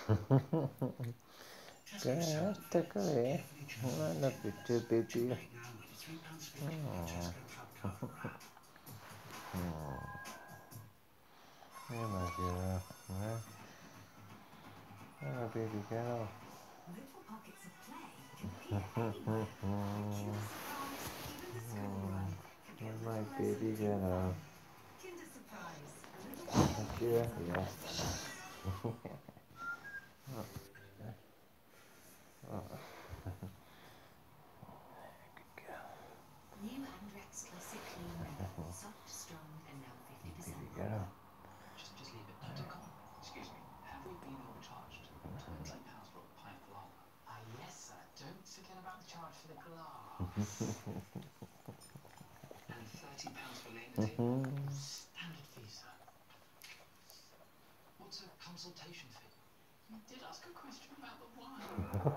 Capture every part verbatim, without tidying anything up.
Aspetta che guarda che c'è baby. Oh. Oh my god. Eh? Oh baby girl. Little pockets of play can appear anywhere. Kinder Surprise, even the school run can get Oh my little baby lessons in girl. fun. Kinder Surprise, a little play Yeah, is a yes. lifesaver. Good girl. New Andrex Classic Clean Mirror. Soft, strong, and now fifty percent Baby girl. copper. Just, just leave it. Don't, don't come on. Excuse me. Have we been overcharged? Twenty pounds for a pint of lager. Ah, yes, sir. Don't forget about the charge for the glass. And thirty pounds for laying the table. Standard fee, sir. What's a consultation fee? You did ask a question about the wine.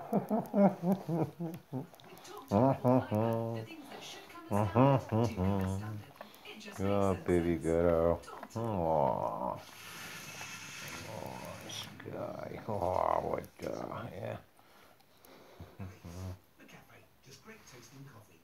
With talk to me or fibre, the things that should come as standard do come as standard. It just makes Oh, sense baby sense. girl. Talk to me. Oh, oh, Skye. Oh, what the, yeah. The cafe, just great tasting coffee.